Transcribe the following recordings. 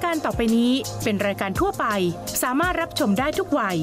การต่อไปนี้เป็นรายการทั่วไปสามารถรับชมได้ทุกวัย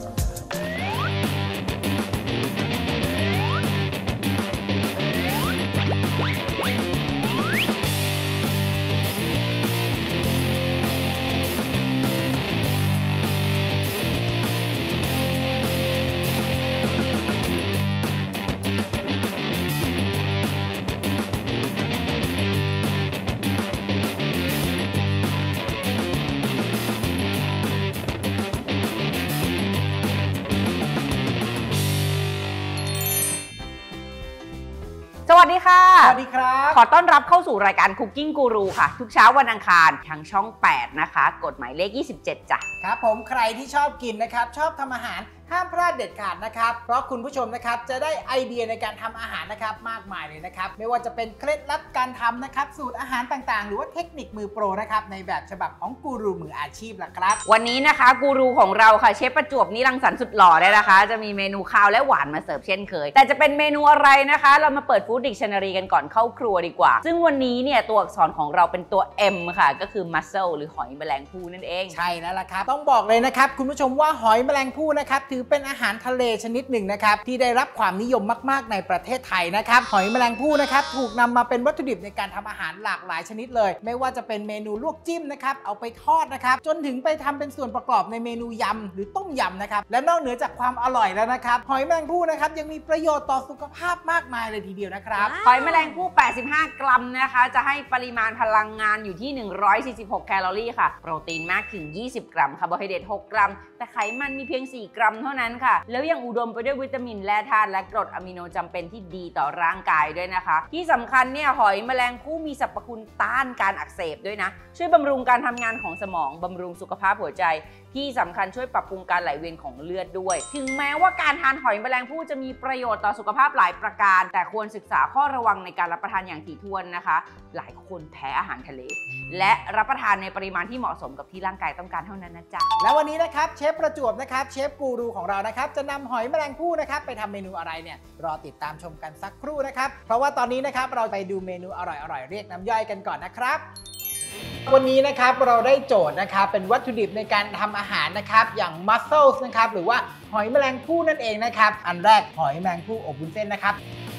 สวัสดีค่ะสวัสดีครับขอต้อนรับเข้าสู่รายการ Cooking Guru ค่ะทุกเช้าวันอังคารทางช่อง8นะคะกฎหมายเลข27จ้ะครับผมใครที่ชอบกินนะครับชอบทำอาหารห้ามพลาดเด็ดขาดนะครับเพราะคุณผู้ชมนะครับจะได้ไอเดียในการทำอาหารนะครับมากมายเลยนะครับไม่ว่าจะเป็นเคล็ดลับการทำนะครับสูตรอาหารต่างๆหรือว่าเทคนิคมือโปรนะครับในแบบฉบับของกูรูมืออาชีพล่ะครับวันนี้นะคะกูรูของเราค่ะเชฟประจวบนิรังสรรค์สุดหล่อได้นะคะจะมีเมนูคาวและหวานมาเสิร์ฟเช่นเคยแต่จะเป็นเมนูอะไรนะคะเรามาเปิดฟู้ดดิกชันนารีกันก่อนเข้าครัวดีกว่าซึ่งวันนี้เนี่ยตัวอักษรของเราเป็นตัว M ค่ะก็คือ mussel หรือหอยแมลงภู่นั่นเองใช่แล้วล่ะครับต้องบอกเลยนะครับคุณผู้ชมว่าหอยแมลงภู่นะครับถือเป็นอาหารทะเลชนิดหนึ่งนะครับที่ได้รับความนิยมมากๆในประเทศไทยนะครับหอยแมลงภู่นะครับถูกนำมาเป็นวัตถุดิบในการทำอาหารหลากหลายชนิดเลยไม่ว่าจะเป็นเมนูลวกจิ้มนะครับเอาไปทอดนะครับจนถึงไปทำเป็นส่วนประกอบในเมนูยำหรือต้มยำนะครับและนอกเหนือจากความอร่อยแล้วนะครับหอยแมลงภู่นะครับยังมีประโยชน์ต่อสุขภาพมากมายเลยทีเดียวนะครับหอยแมลงภู่85 กรัมนะคะจะให้ปริมาณพลังงานอยู่ที่146แคลอรี่ค่ะโปรตีนมากถึง20 กรัมคาร์โบไฮเดรต6 กรัมแต่ไขมันมีเพียง4 กรัมเท่านั้นค่ะแล้วยังอุดมไปด้วยวิตามินแร่ธาตุและกรดอะมิโนจำเป็นที่ดีต่อร่างกายด้วยนะคะที่สำคัญเนี่ยหอยแมลงภู่มีสรรพคุณต้านการอักเสบด้วยนะช่วยบำรุงการทำงานของสมองบำรุงสุขภาพหัวใจที่สำคัญช่วยปรับปรุงการไหลเวียนของเลือดด้วยถึงแม้ว่าการทานหอยแมลงภู่จะมีประโยชน์ต่อสุขภาพหลายประการแต่ควรศึกษาข้อระวังในการรับประทานอย่างถี่ถ้วนนะคะหลายคนแพ้อาหารทะเลและรับประทานในปริมาณที่เหมาะสมกับที่ร่างกายต้องการเท่านั้นนะจ๊ะแล้ววันนี้นะครับเชฟประจวบนะครับเชฟกูรูของเรานะครับจะนำหอยแมลงภู่นะครับไปทำเมนูอะไรเนี่ยรอติดตามชมกันสักครู่นะครับเพราะว่าตอนนี้นะครับเราไปดูเมนูอร่อยๆเรียกน้ำย่อยกันก่อนนะครับวันนี้นะครับเราได้โจทย์นะครับเป็นวัตถุดิบในการทำอาหารนะครับอย่าง mussels นะครับหรือว่าหอยแมลงภู่นั่นเองนะครับอันแรกหอยแมลงภู่อบวุ้นเส้นนะครับ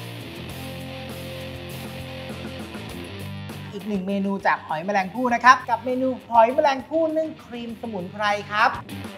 อีกหนึ่งเมนูจากหอยแมลงภู่นะครับกับเมนูหอยแมลงภู่นึ่งครีมสมุนไพรครับ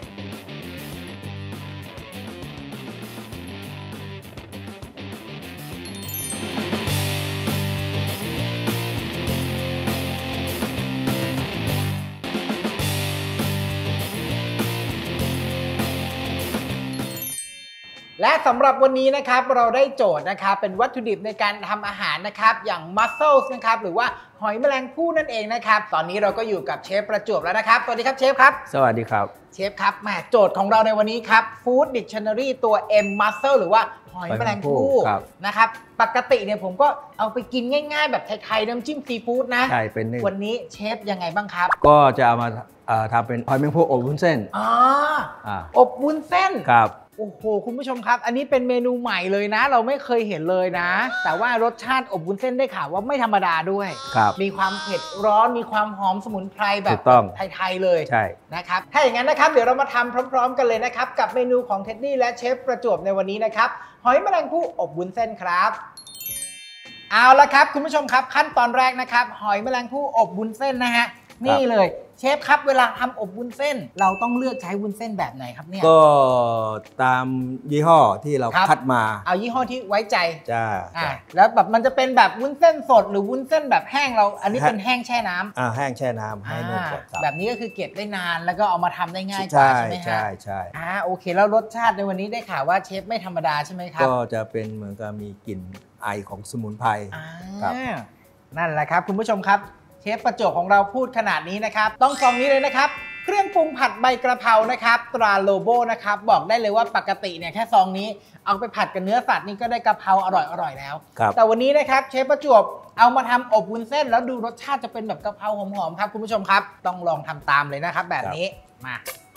และสำหรับวันนี้นะครับเราได้โจทย์นะครับเป็นวัตถุดิบในการทำอาหารนะครับอย่าง mussels นะครับหรือว่าหอยแมลงภู่นั่นเองนะครับตอนนี้เราก็อยู่กับเชฟประจวบแล้วนะครับสวัสดีครับเชฟครับสวัสดีครับเชฟครับแหมโจทย์ของเราในวันนี้ครับ Food Dictionary ตัว M mussel หรือว่าหอยแมลงภู่นะครับปกติเนี่ยผมก็เอาไปกินง่ายๆแบบไทยๆน้ำจิ้มซีฟู้ดนะใช่เป็นนึ่งวันนี้เชฟยังไงบ้างครับก็จะเอามาทำเป็นหอยแมลงภู่อบวุ้นเส้นอบวุ้นเส้นครับโอ้โหคุณผู้ชมครับอันนี้เป็นเมนูใหม่เลยนะเราไม่เคยเห็นเลยนะแต่ว่ารสชาติอบวุ้นเส้นได้ข่าวว่าไม่ธรรมดาด้วยมีความเผ็ดร้อนมีความหอมสมุนไพรแบบไทยๆเลยใช่นะครับถ้าอย่างนั้นนะครับเดี๋ยวเรามาทำพร้อมๆกันเลยนะครับกับเมนูของเท็ดดี้และเชฟประจวบในวันนี้นะครับหอยแมลงภู่อบวุ้นเส้นครับเอาละครับคุณผู้ชมครับขั้นตอนแรกนะครับหอยแมลงภู่อบวุ้นเส้นนะฮะนี่เลยเชฟครับเวลาทำอบวุ้นเส้นเราต้องเลือกใช้วุ้นเส้นแบบไหนครับเนี่ยก็ตามยี่ห้อที่เราคัดมาเอายี่ห้อที่ไว้ใจจ้าแล้วแบบมันจะเป็นแบบวุ้นเส้นสดหรือวุ้นเส้นแบบแห้งเราอันนี้เป็นแห้งแช่น้ำแห้งแช่น้ำให้นุ่มแบบนี้ก็คือเก็บได้นานแล้วก็เอามาทำได้ง่ายกว่าใช่ไหมฮะใช่โอเคแล้วรสชาติในวันนี้ได้ข่าวว่าเชฟไม่ธรรมดาใช่ไหมครับก็จะเป็นเหมือนกับมีกลิ่นไอของสมุนไพรนั่นแหละครับคุณผู้ชมครับเชฟประจวบของเราพูดขนาดนี้นะครับต้องซองนี้เลยนะครับเครื่องปรุงผัดใบกระเพรานะครับตราโลโบนะครับบอกได้เลยว่าปกติเนี่ยแค่ซองนี้เอาไปผัดกับเนื้อสัตว์นี่ก็ได้กระเพราอร่อยแล้วแต่วันนี้นะครับเชฟประจวบเอามาทำอบวุ้นเส้นแล้วดูรสชาติจะเป็นแบบกระเพราหอมๆครับคุณผู้ชมครับต้องลองทำตามเลยนะครับแบบนี้มา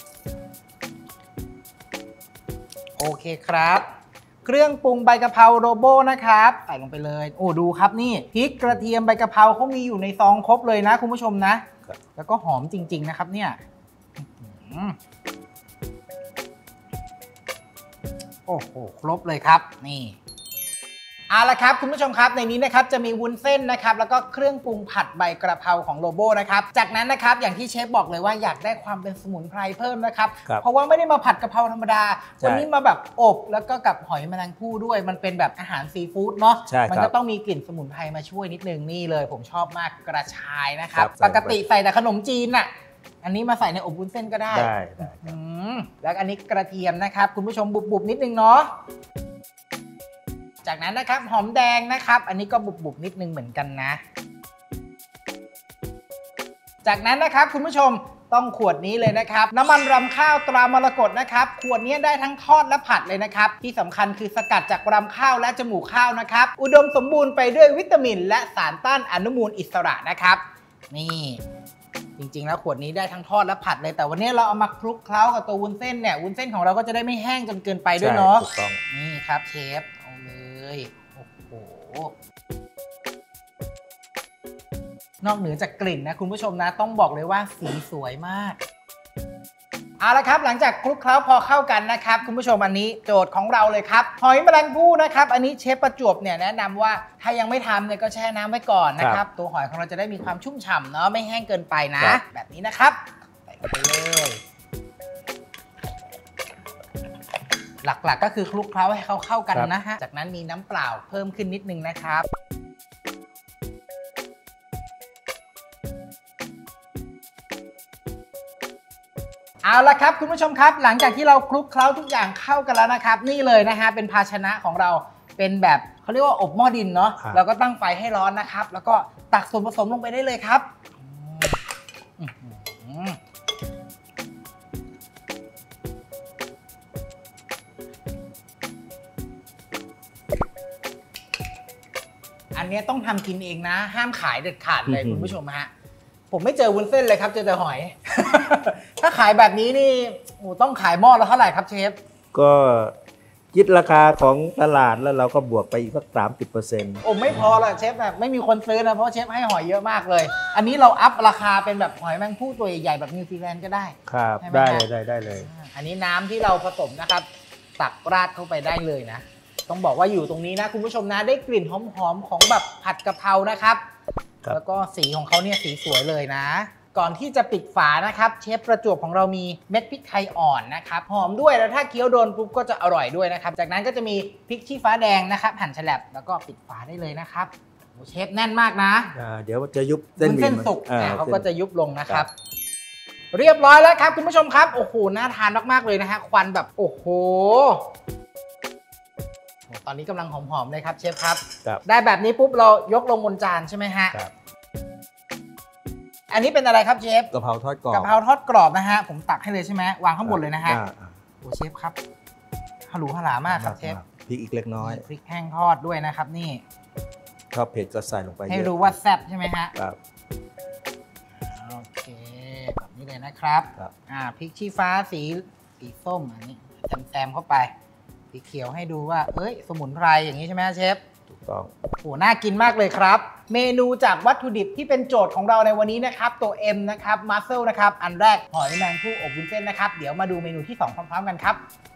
โอเคครับเครื่องปรุงใบกะเพราโรโบนะครับใส่ลงไปเลยโอ้ดูครับนี่พริกกระเทียมใบกะเพราเขามีอยู่ในซองครบเลยนะคุณผู้ชมนะแล้วก็หอมจริงๆนะครับเนี่ยโอ้โหครบเลยครับนี่เอาละครับคุณผู้ชมครับในนี้นะครับจะมีวุ้นเส้นนะครับแล้วก็เครื่องปรุงผัดใบกระเพราของโลโบนะครับจากนั้นนะครับอย่างที่เชฟบอกเลยว่าอยากได้ความเป็นสมุนไพรเพิ่มนะครับเพราะว่าไม่ได้มาผัดกะเพราธรรมดาวันนี้มาแบบอบแล้วก็กับหอยแมลงภู่ด้วยมันเป็นแบบอาหารซีฟู้ดเนาะมันก็ต้องมีกลิ่นสมุนไพรมาช่วยนิดนึงนี่เลยผมชอบมากกระชายนะครับปกติใส่แต่ขนมจีนน่ะอันนี้มาใส่ในอบวุ้นเส้นก็ได้แล้วอันนี้กระเทียมนะครับคุณผู้ชมบุบๆนิดนึงเนาะจากนั้นนะครับหอมแดงนะครับอันนี้ก็บุบๆนิดนึงเหมือนกันนะจากนั้นนะครับคุณผู้ชมต้องขวดนี้เลยนะครับน้ำมันรำข้าวตรามรกตนะครับขวดนี้ได้ทั้งทอดและผัดเลยนะครับที่สำคัญคือสกัดจากรำข้าวและจมูกข้าวนะครับอุดมสมบูรณ์ไปด้วยวิตามินและสารต้านอนุมูลอิสระนะครับนี่จริงๆแล้วขวดนี้ได้ทั้งทอดและผัดเลยแต่วันนี้เราเอามาคลุกเคล้ากับตัววุ้นเส้นเนี่ยวุ้นเส้นของเราก็จะได้ไม่แห้งจนเกินไปด้วยเนาะนี่ครับเชฟเลยโอ้โหนอกเหนือจากกลิ่นนะคุณผู้ชมนะต้องบอกเลยว่าสีสวยมากเอาละครับหลังจากคลุกเคล้าพอเข้ากันนะครับคุณผู้ชมอันนี้โจทย์ของเราเลยครับหอยแมลงภู่นะครับอันนี้เชฟประจวบเนี่ยแนะนำว่าถ้ายังไม่ทำเนี่ยก็แช่น้ำไว้ก่อนนะครับตัวหอยของเราจะได้มีความชุ่มฉ่ำเนาะไม่แห้งเกินไปนะแบบนี้นะครับใส่ไปเลยหลักๆก็คือคลุกเคล้าให้เขาเข้ากันนะฮะจากนั้นมีน้ำเปล่าเพิ่มขึ้นนิดนึงนะครับเอาละครับคุณผู้ชมครับหลังจากที่เราคลุกเคล้าทุกอย่างเข้ากันแล้วนะครับนี่เลยนะฮะเป็นภาชนะของเราเป็นแบบเขาเรียกว่าอบหม้อดินเนาะเราก็ตั้งไฟให้ร้อนนะครับแล้วก็ตักส่วนผสมลงไปได้เลยครับอันนี้ต้องทำกินเองนะห้ามขายเด็ดขาดเลยคุณผู้ชมฮะผมไม่เจอวุ้นเส้นเลยครับเจอแต่หอย ถ้าขายแบบนี้นี่ต้องขายหม้อละเท่าไหร่ครับเชฟก็คิดราคาของตลาดแล้วเราก็บวกไปอีกสัก30% โอ้ไม่พอละเชฟแบบไม่มีคนซื้อนะเพราะเชฟให้หอยเยอะมากเลยอันนี้เราอัพราคาเป็นแบบหอยแมงภู่ตัวใหญ่ๆแบบนิวซีแลนด์ก็ได้ครับได้เลยอันนี้น้ำที่เราผสมนะครับตักราดเข้าไปได้เลยนะต้องบอกว่าอยู่ตรงนี้นะคุณผู้ชมนะได้กลิ่นหอมๆของแบบผัดกะเพรานะครับแล้วก็สีของเขาเนี่ยสีสวยเลยนะก่อนที่จะปิดฝานะครับเชฟประจวบของเรามีเม็ดพริกไทยอ่อนนะครับหอมด้วยแล้วถ้าเคี้ยวโดนปุ๊บก็จะอร่อยด้วยนะครับจากนั้นก็จะมีพริกชี้ฟ้าแดงนะครับหั่นแฉลบแล้วก็ปิดฝาได้เลยนะครับเชฟแน่นมากนะเดี๋ยวจะยุบเส้นสุกเขาก็จะยุบลงนะครับเรียบร้อยแล้วครับคุณผู้ชมครับโอ้โหน่าทานมากๆเลยนะฮะควันแบบโอ้โหตอนนี้กำลังหอมๆเลยครับเชฟครับได้แบบนี้ปุ๊บเรายกลงบนจานใช่ไหมฮะอันนี้เป็นอะไรครับเชฟกะเพราทอดกรอบกะเพราทอดกรอบนะฮะผมตักให้เลยใช่ไหมวางข้างบนเลยนะฮะโอ้เชฟครับฮารูฮาลามากครับเชฟพริกอีกเล็กน้อยพริกแห้งทอดด้วยนะครับนี่ชอบเผ็ดก็ใส่ลงไปให้รู้ว่าแซ่บใช่ไหมฮะครับโอเคแบบนี้เลยนะครับพริกชี้ฟ้าสีส้มอันนี้แซมเข้าไปสีเขียวให้ดูว่าเอ้ยสมุนไพรอย่างนี้ใช่ไหมเชฟถูกต้องโหน่ากินมากเลยครับเมนูจากวัตถุดิบที่เป็นโจทย์ของเราในวันนี้นะครับตัว M นะครับมัสเซลนะครับอันแรกหอยแมงภู่อบวุ้นเส้นนะครับเดี๋ยวมาดูเมนูที่2พร้อมๆกันครับ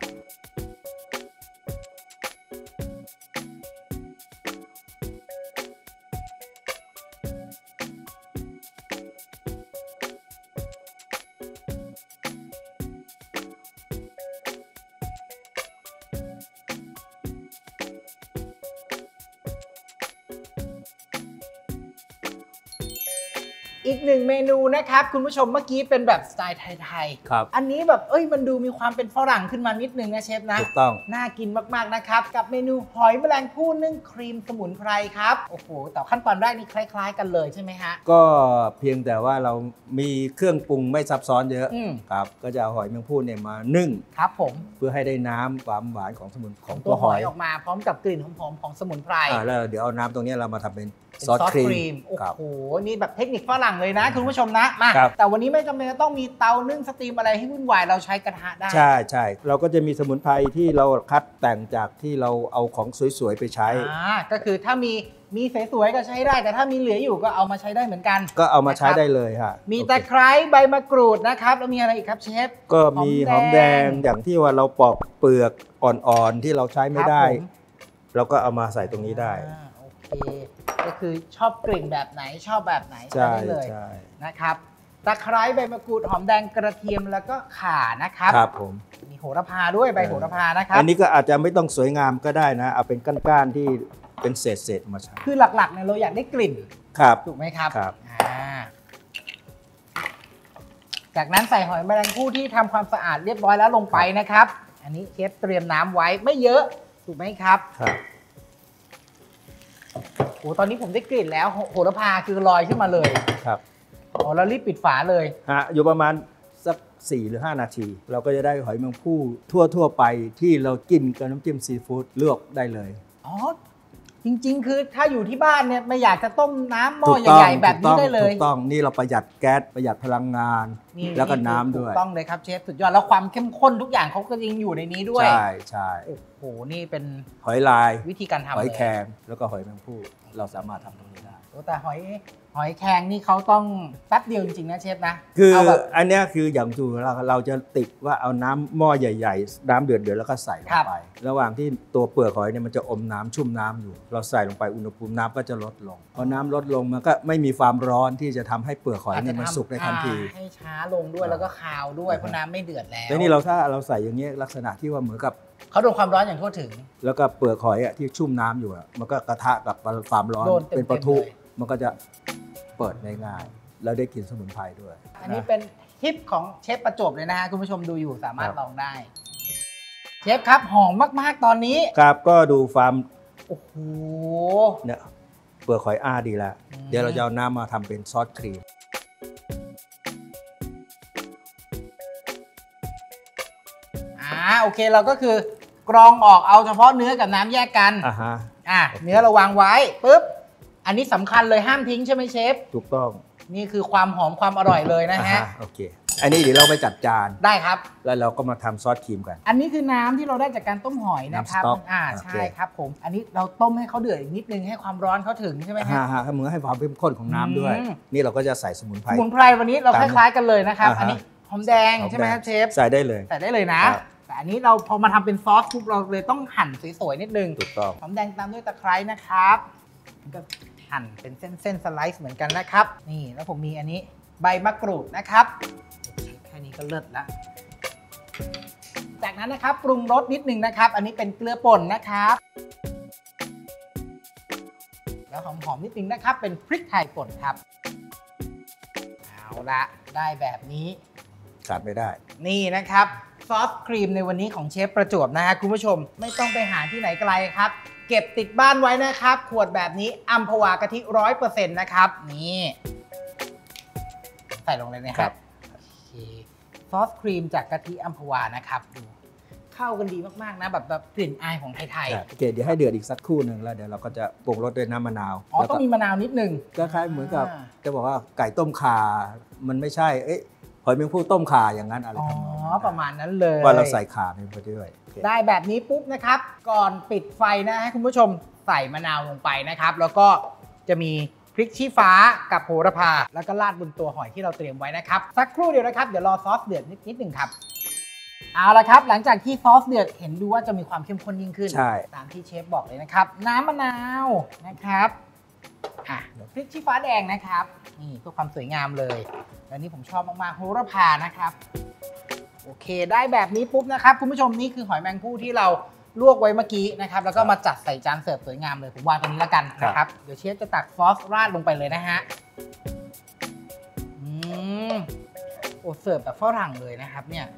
อีกหนึ่งเมนูนะครับคุณผู้ชมเมื่อกี้เป็นแบบสไตล์ไทยๆอันนี้แบบมันดูมีความเป็นฝรั่งขึ้นมานิดนึงนะเชฟนะถูกต้องน่ากินมากๆนะครับกับเมนูหอยแมลงภู่นึ่งครีมสมุนไพรครับโอ้โหแต่ขั้นตอนแรกนี่คล้ายๆกันเลยใช่ไหมฮะก็เพียงแต่ว่าเรามีเครื่องปรุงไม่ซับซ้อนเยอะครับก็จะเอาหอยแมงภู่เนี่ยมานึ่งครับผมเพื่อให้ได้น้ำความหวานของสมุนของตัวหอยออกมาพร้อมกับกลิ่นหอมๆของสมุนไพรแล้วเดี๋ยวเอาน้ำตรงนี้เรามาทำเป็นซอสครีมโอ้โหนี่แบบเทคนิคฝรั่งเลยนะคุณผู้ชมนะมาครับแต่วันนี้ไม่จำเป็นจะต้องมีเตานึ่งสตรีมอะไรให้วุ่นวายเราใช้กระทะได้ใช่ใช่เราก็จะมีสมุนไพรที่เราคัดแต่งจากที่เราเอาของสวยๆไปใช้ก็คือถ้ามีสวยๆก็ใช้ได้แต่ถ้ามีเหลืออยู่ก็เอามาใช้ได้เหมืมือนกันก็เอามาใช้ได้เลยฮะมีตะไคร้ใบมะกรูดนะครับแล้วมีอะไรอีกครับเชฟก็มีหอมแดงอย่างที่ว่าเราปอกเปลือกอ่อนๆที่เราใช้ไม่ได้ เราก็เอามาใส่ตรงนี้ได้โอเคก็คือชอบกลิ่นแบบไหนชอบแบบไหนใช่ได้เลยใช่นะครับตะไคร้ใบมะกรูดหอมแดงกระเทียมแล้วก็ข่านะครับครับผมมีโหระพาด้วยใบโหระพานะครับอันนี้ก็อาจจะไม่ต้องสวยงามก็ได้นะเอาเป็นก้านๆที่เป็นเศษๆมาใช้คือหลักๆเนี่ยเราอยากได้กลิ่นครับถูกไหมครับครับจากนั้นใส่หอยแมลงภู่ที่ทำความสะอาดเรียบร้อยแล้วลงไปนะครับ อันนี้เชฟเตรียมน้ำไว้ไม่เยอะถูกไหมครับครับโอ้ตอนนี้ผมได้กลิ่นแล้วโหระพาคือลอยขึ้นมาเลยครับอ๋อเรารีบปิดฝาเลยอยู่ประมาณสัก4 หรือ 5 นาที เราก็จะได้หอยแมงภู่ทั่วๆไปที่เรากินกับน้ำจิ้มซีฟู้ดเลือกได้เลยอ๋อจริงๆคือถ้าอยู่ที่บ้านเนี่ยไม่อยากจะต้มน้ำหม้อใหญ่ๆแบบนี้ได้เลยถูกต้องนี่เราประหยัดแก๊สประหยัดพลังงานแล้วก็น้ำด้วยถูกต้องเลยครับเชฟสุดยอดแล้วความเข้มข้นทุกอย่างเขาก็ยังอยู่ในนี้ด้วยใช่ใช่โอ้โหนี่เป็นหอยลายวิธีการทำหอยแครงแล้วก็หอยแมงภู่เราสามารถทำตรงนี้ได้แต่หอยแครงนี่เขาต้องแป๊บเดียวจริงๆนะเชฟนะคืออันนี้คืออย่างถูกเราจะติดว่าเอาน้ำหม้อใหญ่ๆน้ำเดือดๆแล้วก็ใส่ลงไประหว่างที่ตัวเปลือกหอยเนี่ยมันจะอมน้ำชุ่มน้ำอยู่เราใส่ลงไปอุณหภูมิน้ำก็จะลดลงพอน้ำลดลงมันก็ไม่มีความร้อนที่จะทำให้เปลือกหอยเนี่ยมันสุกในทันทีให้ช้าลงด้วยแล้วก็คาวด้วยเพราะน้ำไม่เดือดแล้วนี่ถ้าเราใส่อย่างนี้ลักษณะที่ว่าเหมือนกับเขาโดนความร้อนอย่างทั่วถึงแล้วก็เปลือกหอยที่ชุ่มน้ำอยู่มันก็กระทะกับความร้อนเป็นปะทุมันก็จะเปิดง่ายๆแล้วได้กลิ่นสมุนไพรด้วยอันนี้เป็นทิปของเชฟประจวบเลยนะฮะคุณผู้ชมดูอยู่สามารถลองได้เชฟครับหอมมากๆตอนนี้ครับก็ดูความโอ้โหเนี่ยเปลือกหอยดีแล้วเดี๋ยวเราจะเอาน้ำมาทำเป็นซอสครีมโอเคเราก็คือกรองออกเอาเฉพาะเนื้อกับน้ำแยกกันเนื้อเราวางไว้ปุ๊บอันนี้สำคัญเลยห้ามทิ้งใช่ไหมเชฟถูกต้องนี่คือความหอมความอร่อยเลยนะฮะโอเคอันนี้เดี๋ยวเราไปจัดจานได้ครับแล้วเราก็มาทำซอสครีมกันอันนี้คือน้ำที่เราได้จากการต้มหอยนะครับใช่ครับผมอันนี้เราต้มให้เขาเดือดอีกนิดนึงให้ความร้อนเขาถึงใช่ไหมครับเหมือนให้ความเข้มข้นของน้ำด้วยนี่เราก็จะใส่สมุนไพรวันนี้เราคล้ายๆกันเลยนะครับอันนี้หอมแดงใช่ไหมครับเชฟใส่ได้เลยนะแต่อันนี้เราพอมาทำเป็นซอสปุ๊บเราเลยต้องหั่นสวยๆนิดนึงถูกต้องหอมแดงตามด้วยตะไคร้นะครับก็หั่นเป็นเส้นสไลซ์เหมือนกันนะครับนี่แล้วผมมีอันนี้ใบมะกรูดนะครับแค่นี้ก็เลิศแล้วจากนั้นนะครับปรุงรสนิดนึงนะครับอันนี้เป็นเกลือป่นนะครับแล้วหอมๆนิดนึงนะครับเป็นพริกไทยป่นครับเอาละได้แบบนี้ขาดไม่ได้นี่นะครับซอสครีมในวันนี้ของเชฟประจวบนะฮะคุณผู้ชมไม่ต้องไปหาที่ไหนไกลครับเก็บติดบ้านไว้นะครับขวดแบบนี้อัมพวากะทิ 100% นะครับนี่ใส่ลงเลยนะครับซอสครีมจากกะทิอัมพวานะครับดูเข้ากันดีมากๆนะแบบกลิ่นอายของไทยๆโอเคเดี๋ยวให้เดือดอีกสักครู่หนึ่งแล้วเดี๋ยวเราก็จะปรุงรสด้วยน้ำมะนาวต้องมีมะนาวนิดนึงก็คล้ายเหมือนกับจะบอกว่าไก่ต้มข่ามันไม่ใช่หอยแมงภู่ต้มข่าอย่างนั้นอะไรประมาณนั้นเลยว่าเราใส่ข่าไปด้วยได้แบบนี้ปุ๊บนะครับก่อนปิดไฟนะให้คุณผู้ชมใส่มะนาวลงไปนะครับแล้วก็จะมีพริกชี้ฟ้ากับโหระพาแล้วก็ราดบนตัวหอยที่เราเตรียมไว้นะครับสักครู่เดียวนะครับเดี๋ยวรอซอสเดือดนิดนึงครับเอาละครับหลังจากที่ซอสเดือดเห็นดูว่าจะมีความเข้มข้นยิ่งขึ้นตามที่เชฟบอกเลยนะครับน้ำมะนาวนะครับพริกชี้ฟ้าแดงนะครับนี่เพื่อความสวยงามเลยและนี่ผมชอบมากๆโหระพานะครับโอเคได้แบบนี้ปุ๊บนะครับคุณผู้ชมนี่คือหอยแมงภู่ที่เราลวกไว้เมื่อกี้นะครับแล้วก็มาจัดใส่จานเสิร์ฟสวยงามเลยผมวางตรงนี้แล้วกันนะครับเดี๋ยวเชฟจะตักซอสราดลงไปเลยนะฮะโอ้เสิร์ฟแบบฝรั่งเลยนะครับเนี่ย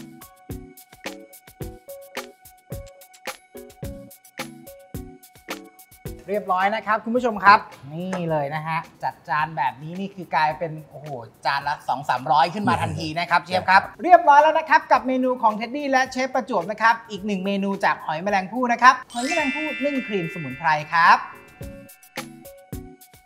เรียบร้อยนะครับคุณผู้ชมครับนี่เลยนะฮะจัดจานแบบนี้นี่คือกลายเป็นโอ้โหจานละ 200-300 ขึ้นมาทันทีนะครับเชฟครับเรียบร้อยแล้วนะครับกับเมนูของเท็ดดี้และเชฟประจวบนะครับอีกหนึ่งเมนูจากหอยแมลงภู่นะครับหอยแมลงภู่นึ่งครีมสมุนไพรครับ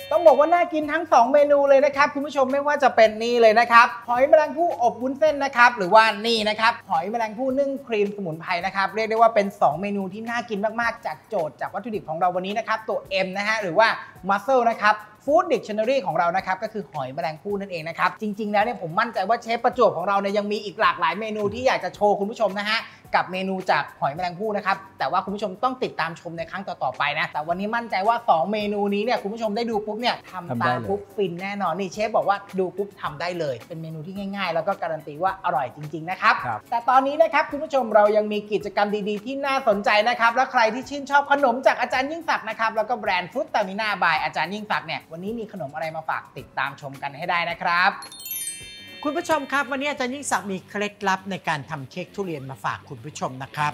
ต้องบอกว่าน่ากินทั้ง2เมนูเลยนะครับคุณผู้ชมไม่ว่าจะเป็นนี่เลยนะครับหอยแมลงภู่อบวุ้นเส้นนะครับหรือว่านี่นะครับหอยแมลงภู่นึ่งครีมสมุนไพรนะครับเรียกได้ว่าเป็น2เมนูที่น่ากินมากๆจากโจทย์จากวัตถุดิบของเราวันนี้นะครับตัว M นะฮะหรือว่า Muscle นะครับฟู้ดดิกชันนารีของเรานะครับก็คือหอยแมลงภู่นั่นเองนะครับจริงๆแล้วเนี่ยผมมั่นใจว่าเชฟประจวบของเราเนี่ยยังมีอีกหลากหลายเมนูที่อยากจะโชว์คุณผู้ชมนะฮะกับเมนูจากหอยแมลงภู่นะครับแต่ว่าคุณผู้ชมต้องติดตามชมในครั้งต่อๆไปนะแต่วันนี้มั่นใจว่า2เมนูนี้เนี่ยคุณผู้ชมได้ดูปุ๊บเนี่ยทำตามปุ๊บฟินแน่นอนนี่เชฟบอกว่าดูปุ๊บทำได้เลยเป็นเมนูที่ง่ายๆแล้วก็การันตีว่าอร่อยจริงๆนะครับแต่ตอนนี้นะครับคุณผู้ชมเรายังมีกิจกรรมดีๆที่น่าสนใจนะครับและใครที่ชื่นชอบขนมจากอาจารย์ยิ่งศักดิ์นะครับแล้วก็แบรนด์ฟรุตตามิน่าบายอาจารย์ยิ่งศักดิ์เนี่ยวันนี้มีขนมอะไรมาฝากติดตามชมกันให้ได้นะครับคุณผู้ชมครับวันนี้อาจารย์ยิ่งศักดิ์มีเคล็ดลับในการทำเค้กทุเรียนมาฝากคุณผู้ชมนะครับ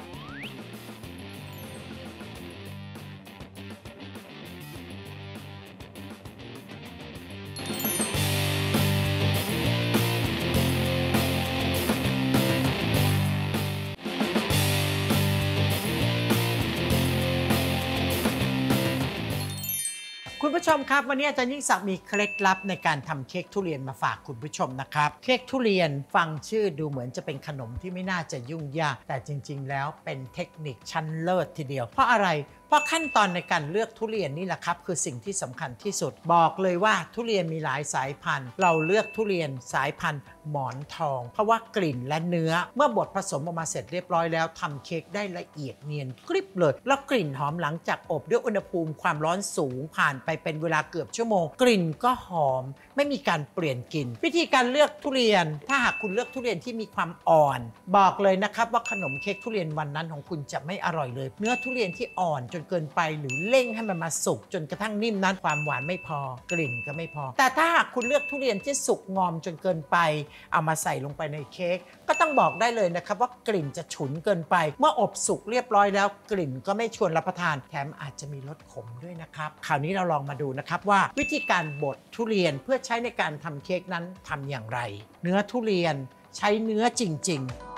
คุณผู้ชมครับวันนี้อาจารย์ยิ่งศักดิ์มีเคล็ดลับในการทำเค้กทุเรียนมาฝากคุณผู้ชมนะครับเค้กทุเรียนฟังชื่อดูเหมือนจะเป็นขนมที่ไม่น่าจะยุ่งยากแต่จริงๆแล้วเป็นเทคนิคชั้นเลิศทีเดียวเพราะอะไรเพราะขั้นตอนในการเลือกทุเรียนนี่แหละครับคือสิ่งที่สำคัญที่สุดบอกเลยว่าทุเรียนมีหลายสายพันธุ์เราเลือกทุเรียนสายพันธุ์หมอนทองเพราะว่ากลิ่นและเนื้อเมื่อบดผสมออกมาเสร็จเรียบร้อยแล้วทำเค้กได้ละเอียดเนียนกริบเลยแล้วกลิ่นหอมหลังจากอบด้วยอุณหภูมิความร้อนสูงผ่านไปเป็นเวลาเกือบชั่วโมงกลิ่นก็หอมไม่มีการเปลี่ยนกลิ่นวิธีการเลือกทุเรียนถ้าหากคุณเลือกทุเรียนที่มีความอ่อนบอกเลยนะครับว่าขนมเค้กทุเรียนวันนั้นของคุณจะไม่อร่อยเลยเนื้อทุเรียนที่อ่อนจนเกินไปหรือเร่งให้มันมาสุกจนกระทั่งนิ่มนั้นความหวานไม่พอกลิ่นก็ไม่พอแต่ถ้าหากคุณเลือกทุเรียนที่สุกงอมจนเกินไปเอามาใส่ลงไปในเค้กก็ต้องบอกได้เลยนะครับว่ากลิ่นจะฉุนเกินไปเมื่ออบสุกเรียบร้อยแล้วกลิ่นก็ไม่ชวนรับประทานแถมอาจจะมีรสขมด้วยนะครับคราวนี้เราลองมาดูนะครับว่าวิธีการบดทุเรียนเพื่อใช้ในการทำเค้กนั้นทำอย่างไรเนื้อทุเรียนใช้เนื้อจริง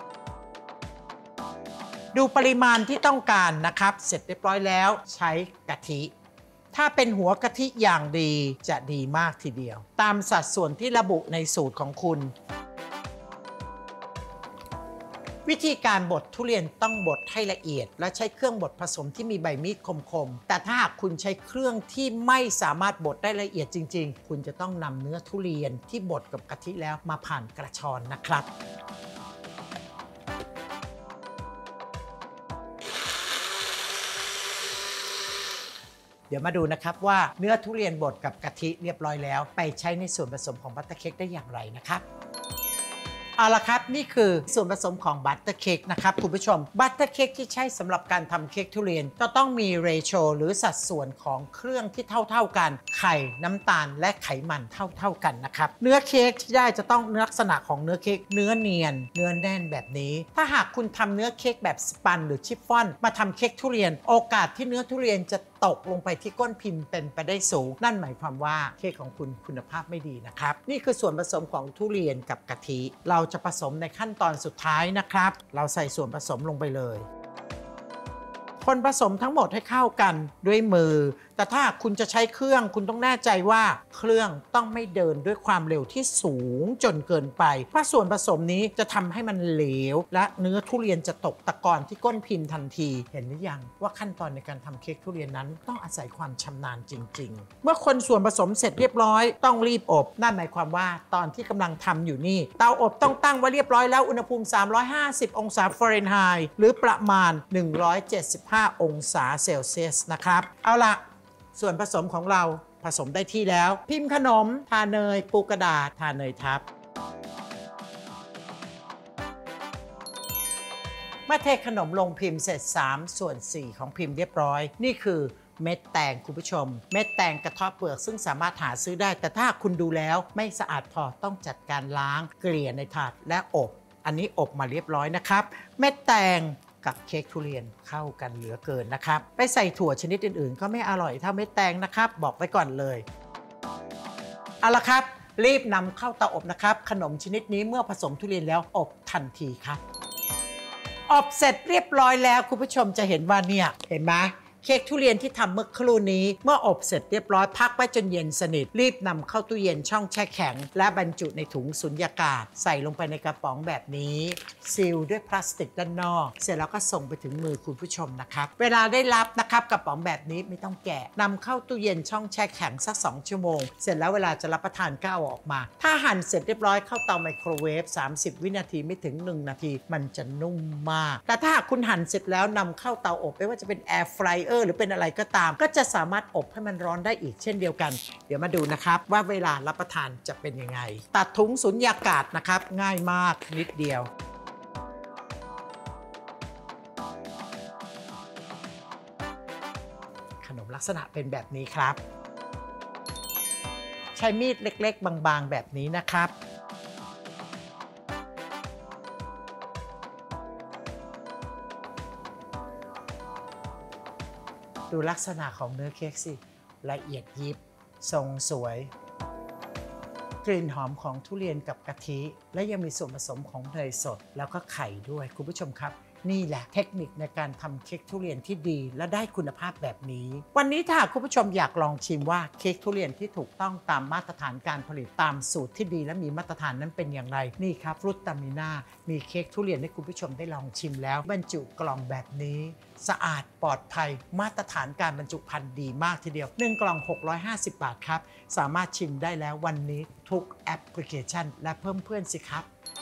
ๆดูปริมาณที่ต้องการนะครับเสร็จเรียบร้อยแล้วใช้กะทิถ้าเป็นหัวกะทิอย่างดีจะดีมากทีเดียวตามสัดส่วนที่ระบุในสูตรของคุณวิธีการบดทุเรียนต้องบดให้ละเอียดและใช้เครื่องบดผสมที่มีใบมีดคมๆแต่ถ้าหากคุณใช้เครื่องที่ไม่สามารถบดได้ละเอียดจริงๆคุณจะต้องนำเนื้อทุเรียนที่บดกับกะทิแล้วมาผ่านกระชอนนะครับเดี๋ยวมาดูนะครับว่าเนื้อทุเรียนบดกับกะทิเรียบร้อยแล้วไปใช้ในส่วนผสมของบัตเตอร์เค้กได้อย่างไรนะครับเอาละครับนี่คือส่วนผสมของบัตเตอร์เค้กนะครับคุณผู้ชมบัตเตอร์เค้กที่ใช้สำหรับการทำเค้กทุเรียนก็ต้องมีเรโชหรือสัดส่วนของเครื่องที่เท่ากันไข่น้ำตาลและไขมันเท่ากันนะครับเนื้อเค้กที่ได้จะต้องลักษณะของเนื้อเค้กเนื้อเนียนเนื้อแน่นแบบนี้ถ้าหากคุณทำเนื้อเค้กแบบสปันหรือชิฟฟ่อนมาทำเค้กทุเรียนโอกาสที่เนื้อทุเรียนจะตกลงไปที่ก้นพิมพ์เป็นไปได้สูงนั่นหมายความว่าเค้กของคุณคุณภาพไม่ดีนะครับนี่คือส่วนผสมของทุเรียนกับกะทิเราจะผสมในขั้นตอนสุดท้ายนะครับเราใส่ส่วนผสมลงไปเลยคนผสมทั้งหมดให้เข้ากันด้วยมือแต่ถ้าคุณจะใช้เครื่องคุณต้องแน่ใจว่าเครื่องต้องไม่เดินด้วยความเร็วที่สูงจนเกินไปเพราะส่วนผสมนี้จะทำให้มันเหลวและเนื้อทุเรียนจะตกตะกอนที่ก้นพิมพ์ทันทีเห็นหรือยังว่าขั้นตอนในการทำเค้กทุเรียนนั้นต้องอาศัยความชำนาญจริงๆเมื่อคนส่วนผสมเสร็จเรียบร้อยต้องรีบอบนั่นหมายความว่าตอนที่กำลังทำอยู่นี่เตาอบต้องตั้งไว้เรียบร้อยแล้วอุณหภูมิ350องศาฟาเรนไฮต์หรือประมาณ175องศาเซลเซียสนะครับเอาละส่วนผสมของเราผสมได้ที่แล้วพิมพ์ขนมทาเนยปูกระดาษทาเนยทับเมื่อเทขนมลงพิมพ์เสร็จ3/4ของพิมพ์เรียบร้อยนี่คือเม็ดแตงคุณผู้ชมเม็ดแตงกระเทาะเปลือกซึ่งสามารถหาซื้อได้แต่ถ้าคุณดูแล้วไม่สะอาดพอต้องจัดการล้างเกลี่ยในถาดและอบอันนี้อบมาเรียบร้อยนะครับเม็ดแตงกับเค้กทุเรียนเข้ากันเหลือเกินนะครับไปใส่ถั่วชนิดอื่นๆก็ไม่อร่อยเท่าเม็ดแตงนะครับบอกไว้ก่อนเลยเอาละครับรีบนำเข้าเตาอบนะครับขนมชนิดนี้เมื่อผสมทุเรียนแล้วอบทันทีครับอบเสร็จเรียบร้อยแล้วคุณผู้ชมจะเห็นว่าเนี่ยเห็นไหมเค้กทุเรียนที่ทำเมื่อครู่นี้เมื่ออบเสร็จเรียบร้อยพักไว้จนเย็นสนิทรีบนำเข้าตู้เย็นช่องแช่แข็งและบรรจุในถุงสุญญากาศใส่ลงไปในกระป๋องแบบนี้ซีลด้วยพลาสติกด้านนอกเสร็จแล้วก็ส่งไปถึงมือคุณผู้ชมนะครับเวลาได้รับนะครับกระป๋องแบบนี้ไม่ต้องแกะนำเข้าตู้เย็นช่องแช่แข็งสัก2 ชั่วโมงเสร็จแล้วเวลาจะรับประทานก็เอาออกมาถ้าหั่นเสร็จเรียบร้อยเข้าเตาไมโครเวฟ30 วินาทีไม่ถึง1 นาทีมันจะนุ่มมากแต่ถ้าคุณหั่นเสร็จแล้วนำเข้าเตาอบไม่ว่าจะเป็นแอร์ฟรายเออร์หรือเป็นอะไรก็ตามก็จะสามารถอบให้มันร้อนได้อีกเช่นเดียวกันเดี๋ยวมาดูนะครับว่าเวลารับประทานจะเป็นยังไงตัดถุงสุญญากาศนะครับง่ายมากนิดเดียวขนมลักษณะเป็นแบบนี้ครับใช้มีดเล็กๆบางๆแบบนี้นะครับดูลักษณะของเนื้อเค้กสิละเอียดยิบทรงสวยกลิ่นหอมของทุเรียนกับกะทิและยังมีส่วนผสมของเนยสดแล้วก็ไข่ด้วยคุณผู้ชมครับนี่แหละเทคนิคในการทำเค้กทุเรียนที่ดีและได้คุณภาพแบบนี้วันนี้ถ้าคุณผู้ชมอยากลองชิมว่าเค้กทุเรียนที่ถูกต้องตามมาตรฐานการผลิตตามสูตรที่ดีและมีมาตรฐานนั้นเป็นอย่างไรนี่ครับฟรุตตามิน่ามีเค้กทุเรียนให้คุณผู้ชมได้ลองชิมแล้วบรรจุกล่องแบบนี้สะอาดปลอดภัยมาตรฐานการบรรจุภัณฑ์ดีมากทีเดียว1 กล่อง650 บาทครับสามารถชิมได้แล้ววันนี้ทุกแอปพลิเคชันและเพิ่มเพื่อนสิครับ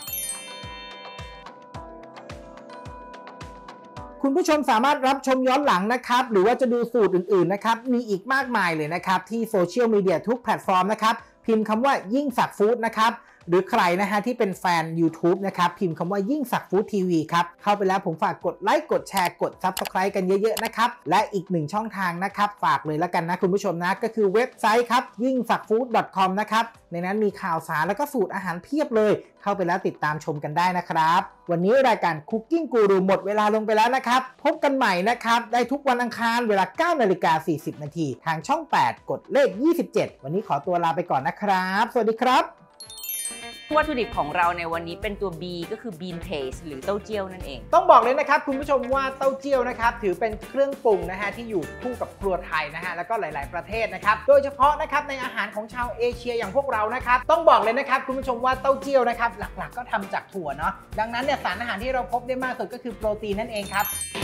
คุณผู้ชมสามารถรับชมย้อนหลังนะครับหรือว่าจะดูสูตรอื่นๆนะครับมีอีกมากมายเลยนะครับที่โซเชียลมีเดียทุกแพลตฟอร์มนะครับพิมพ์คำว่ายิ่งศักดิ์ฟู้ดนะครับหรือใครนะฮะที่เป็นแฟน YouTube นะครับพิมพ์คำว่ายิ่งศักดิ์ฟู้ดทีวีครับเข้าไปแล้วผมฝากกดไลค์กดแชร์กด Subscribe กันเยอะๆนะครับและอีก1ช่องทางนะครับฝากเลยแล้วกันนะคุณผู้ชมนะก็คือเว็บไซต์ครับยิ่งศักดิ์ฟู้ด .com นะครับในนั้นมีข่าวสารแล้วก็สูตรอาหารเพียบเลยเข้าไปแล้วติดตามชมกันได้นะครับวันนี้รายการ Cooking Guru หมดเวลาลงไปแล้วนะครับพบกันใหม่นะครับได้ทุกวันอังคารเวลา 9:40 น.ทางช่อง 8 กดเลข 27 วันนี้ขอตัวลาไปก่อนนะครับสวัสดีครับวัตถุดิบของเราในวันนี้เป็นตัว B ก็คือ bean paste หรือเต้าเจี้ยวนั่นเองต้องบอกเลยนะครับคุณผู้ชมว่าเต้าเจี้ยวนะครับถือเป็นเครื่องปรุงนะฮะที่อยู่คู่กับครัวไทยนะฮะแล้วก็หลายๆประเทศนะครับโดยเฉพาะนะครับในอาหารของชาวเอเชียอย่างพวกเรานะครับต้องบอกเลยนะครับคุณผู้ชมว่าเต้าเจี้ยวนะครับหลักๆก็ทำจากถั่วเนาะดังนั้นเนี่ยสารอาหารที่เราพบได้มากสุดก็คือโปรตีนนั่นเองครับ